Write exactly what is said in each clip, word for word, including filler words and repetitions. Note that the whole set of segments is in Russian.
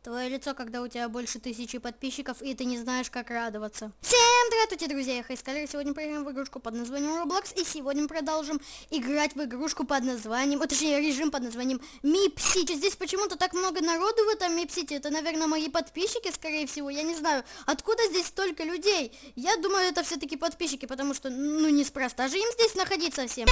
Твое лицо, когда у тебя больше тысячи подписчиков, и ты не знаешь, как радоваться. Всем здравствуйте, друзья, я Хайскалер. Сегодня поиграем в игрушку под названием Roblox, и сегодня мы продолжим играть в игрушку под названием, о, точнее, режим под названием Мип-Сити. Здесь почему-то так много народу в этом Мип-Сити. Это, наверное, мои подписчики, скорее всего. Я не знаю, откуда здесь столько людей. Я думаю, это все-таки подписчики, потому что, ну, неспроста же им здесь находиться всем.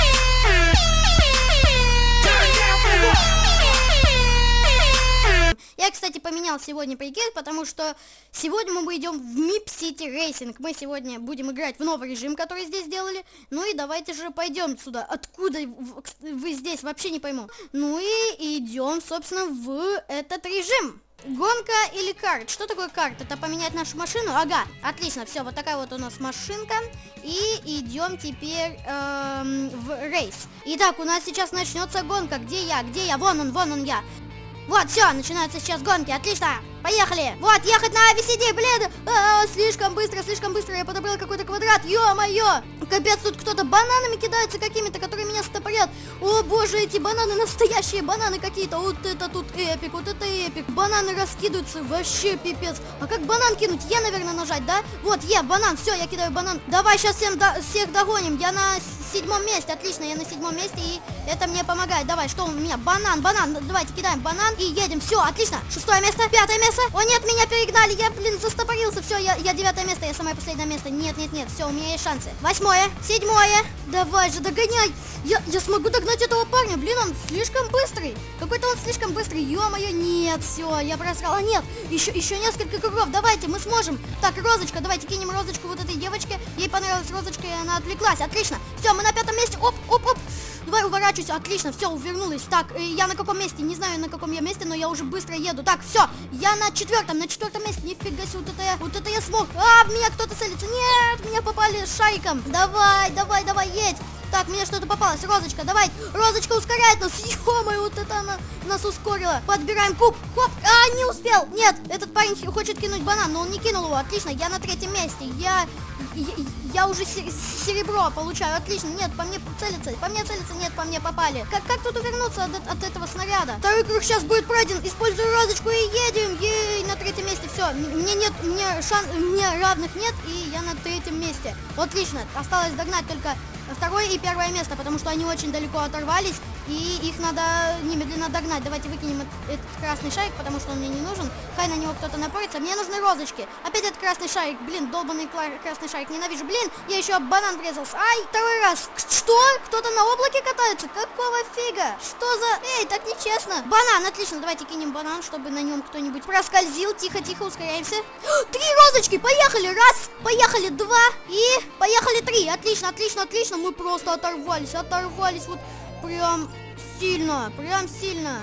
Я, кстати, поменял сегодня прикид, потому что сегодня мы идем в Мип-Сити Racing. Мы сегодня будем играть в новый режим, который здесь сделали. Ну и давайте же пойдем сюда. Откуда вы здесь? Вообще не пойму. Ну и идем, собственно, в этот режим. Гонка или карт? Что такое карт? Это поменять нашу машину? Ага, отлично, все, вот такая вот у нас машинка. И идем теперь эм, в рейс. Итак, у нас сейчас начнется гонка. Где я? Где я? Вон он, вон он я. Вот, все, начинаются сейчас гонки, отлично, поехали. Вот, ехать на ви си ди, блин, а, слишком быстро, слишком быстро, я подобрал какой-то квадрат, ё-моё. Капец, тут кто-то бананами кидается какими-то, которые меня стопорят. О боже, эти бананы, настоящие бананы какие-то, вот это тут эпик, вот это эпик. Бананы раскидываются, вообще пипец. А как банан кинуть? Е, наверное, нажать, да? Вот, Е, банан, все, я кидаю банан. Давай сейчас всем до всех догоним, я на седьмом месте, отлично, я на седьмом месте, и это мне помогает. Давай, что у меня? Банан, банан, давайте кидаем банан и едем. Все, отлично. Шестое место, пятое место. О нет, меня перегнали, я, блин, застопорился. Все, я, я девятое место, я самое последнее место. Нет, нет, нет, все, у меня есть шансы. Восьмое, седьмое. Давай же, догоняй. Я, я смогу догнать этого парня, блин, он слишком быстрый. Какой-то он слишком быстрый, ё-моё, нет, все, я просрал. А нет, еще, еще несколько кругов, давайте, мы сможем. Так, розочка, давайте кинем розочку вот этой девочке. Ей понравилась розочка, и она отвлеклась, отлично. Все, мы на пятом месте, оп, оп, оп. Давай, уворачивайся, отлично, все, увернулась. Так, я на каком месте, не знаю, на каком я месте, но я уже быстро еду. Так, все, я на четвертом, на четвертом месте, нифига себе, вот это я, вот это я смог. А, в меня кто-то целится, нет, меня попали шариком. Давай, давай, давай, едь. Так, мне что-то попалось, розочка, давай, розочка ускоряет нас, ё-моё, вот это она нас ускорила. Подбираем куб, хоп, а, не успел, нет, этот парень хочет кинуть банан, но он не кинул его, отлично, я на третьем месте, я, я, я уже серебро получаю, отлично, нет, по мне целится, по мне целится, нет, по мне попали. Как, как тут увернуться от, от этого снаряда? Второй круг сейчас будет пройден, использую розочку и едем, ей, на третьем месте, все, мне нет, мне шан, мне равных нет, и я на третьем месте, отлично, осталось догнать только второе и первое место, потому что они очень далеко оторвались, и их надо немедленно догнать. Давайте выкинем этот красный шарик, потому что он мне не нужен. Хай на него кто-то напорится. Мне нужны розочки. Опять этот красный шарик. Блин, долбанный красный шарик. Ненавижу. Блин, я еще об банан врезался. Ай, второй раз. Что? Кто-то на облаке катается? Какого фига? Что за... Эй, так нечестно. Банан, отлично. Давайте кинем банан, чтобы на нем кто-нибудь проскользил. Тихо-тихо, ускоряемся. Три розочки. Поехали. Раз. Поехали. Два. И поехали три. Отлично, отлично, отлично. Мы просто оторвались. Оторвались вот прям сильно. Прям сильно.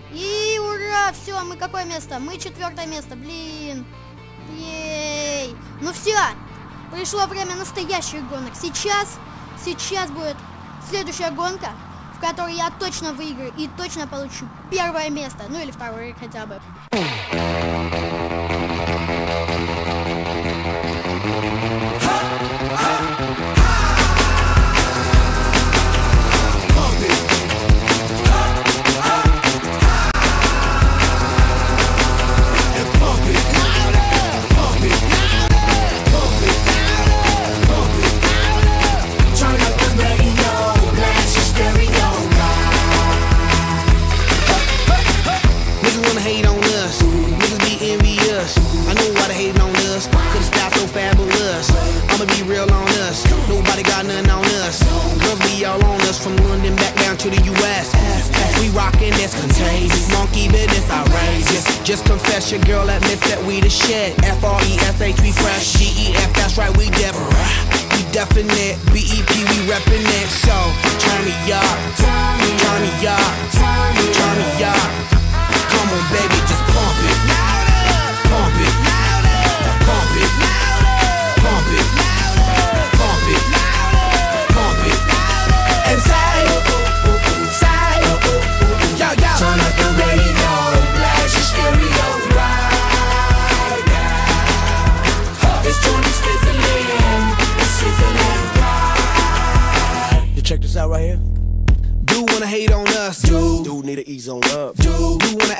И ура. Все, мы какое место? Мы четвертое место. Блин. Ей. Ну все. Пришло время настоящих гонок. Сейчас, сейчас будет следующая гонка, в которой я точно выиграю и точно получу первое место. Ну или второе хотя бы. From London back down to the U S We rockin' this contagious, monkey business outrageous. Just confess your girl admits that we the shit. F R E S H we fresh, G E F that's right we different. We definite, B E P we reppin' it. So turn me up, turn me up, turn me up. Come on baby, just pump it, pump it, pump it, pump it, pump it, pump it. And say, say, yo, yo. Turn up the radio, blast your stereo right now. This joint is fizzling, it's sizzling right. You check this out right here. Do wanna hate on us, dude. Dude need to ease on up, dude. Do wanna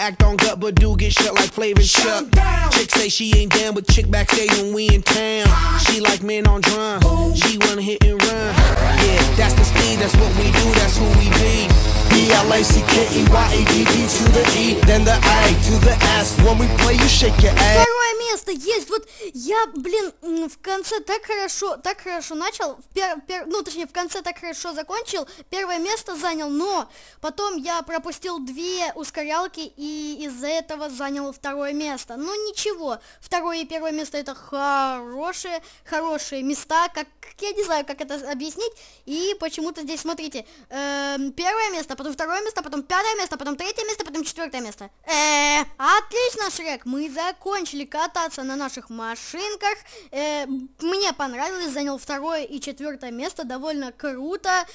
act on gut, but do get shut like Flavor Chuck. Chick say she ain't down, but chick backstage when we in town. She like men on drums, she wanna hit and run. Yeah, that's the speed, that's what we do, that's who we be. B L A C K E Y A D D to the E, then the A to the S. When we play, you shake your ass. Второе место есть. Вот я, блин, в конце так хорошо, так хорошо начал. Пер, пер, ну, точнее, в конце так хорошо закончил. Первое место занял, но потом я пропустил две ускорялки и из-за этого занял второе место. Ну, ничего. Второе и первое место это хорошие, хорошие места. Как, я не знаю, как это объяснить. И почему-то здесь, смотрите, э, первое место, потом второе место, потом пятое место, потом третье место, потом четвертое место. Э, отлично, Шрек, мы закончили кататься на наших машинках. Э, мне понравилось, занял второе и четвертое место, довольно круто.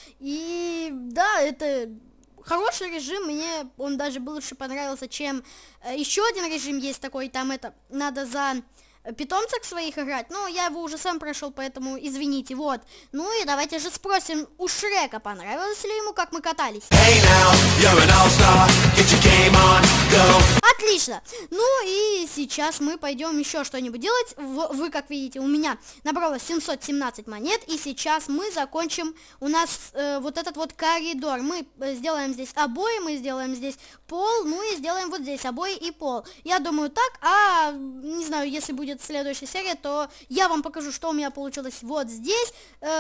И да, это хороший режим, мне он даже больше понравился, чем э, еще один режим есть такой, там это надо за питомцев своих играть, но я его уже сам прошел, поэтому извините, вот. Ну и давайте же спросим у Шрека, понравилось ли ему, как мы катались. Hey now, you're an all-star. Get your game on, go. Отлично. Ну и сейчас мы пойдем еще что-нибудь делать. В, вы, как видите, у меня набралось семьсот семнадцать монет, и сейчас мы закончим у нас э, вот этот вот коридор. Мы сделаем здесь обои, мы сделаем здесь пол, ну и сделаем вот здесь обои и пол. Я думаю так, а не знаю, если будет следующая серия, то я вам покажу, что у меня получилось вот здесь,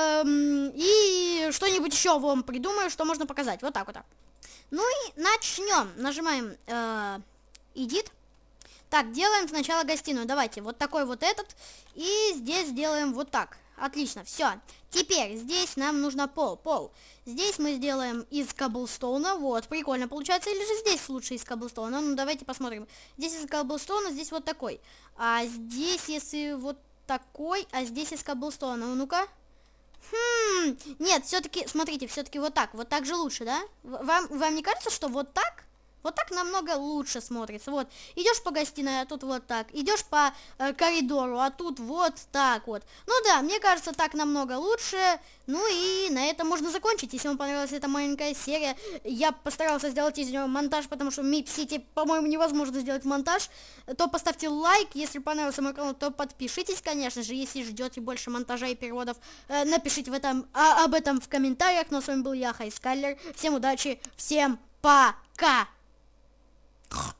эм, и что-нибудь еще вам придумаю, что можно показать. Вот так вот так. Ну и начнем. Нажимаем э, Edit. Так, делаем сначала гостиную. Давайте, вот такой вот этот. И здесь делаем вот так. Отлично, все. Теперь здесь нам нужно пол. Пол. Здесь мы сделаем из каблстоуна. Вот, прикольно получается. Или же здесь лучше из каблстоуна. Ну, давайте посмотрим. Здесь из каблстоуна, здесь вот такой. А здесь, если вот такой, а здесь из каблстоуна. Ну-ка. Хм, нет, все-таки, смотрите, все-таки вот так. Вот так же лучше, да? Вам, вам не кажется, что вот так? Вот так намного лучше смотрится. Вот, идешь по гостиной, а тут вот так. Идешь по э, коридору, а тут вот так вот. Ну да, мне кажется, так намного лучше. Ну и на этом можно закончить. Если вам понравилась эта маленькая серия, я постарался сделать из нее монтаж, потому что в Mip City, по-моему, невозможно сделать монтаж. То поставьте лайк, если понравился мой канал, то подпишитесь, конечно же. Если ждете больше монтажа и переводов, э, напишите в этом, а, об этом в комментариях. Ну а с вами был я, Хайскайлер. Всем удачи, всем пока!